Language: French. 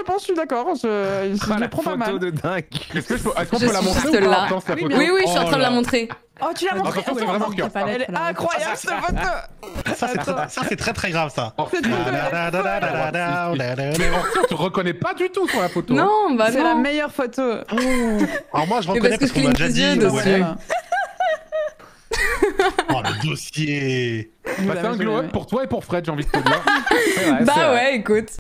pense, je suis d'accord. Je la prends pas photo mal. de dingue. Est-ce qu'on Je peut la suis montrer ou juste pas là. Intense, la Oui, photo. Oui, oui, je suis en Oh train de la là. montrer. Oh, tu l'as montré. Attention, c'est vraiment cœur. Elle est incroyable, cette photo. Ça, c'est très très grave ça. Cette photo, elle est folle. Mais on te reconnaît pas du tout sur la photo. Non, bah C'est la non. meilleure photo. Alors moi je Mais reconnais parce parce que qu'on m'a je déjà cligne dit. les yeux Ouais. dessus. Voilà. Oh le dossier. Bah, c'est un glow up pour toi et pour Fred, j'ai envie de te dire. Bah ouais, écoute.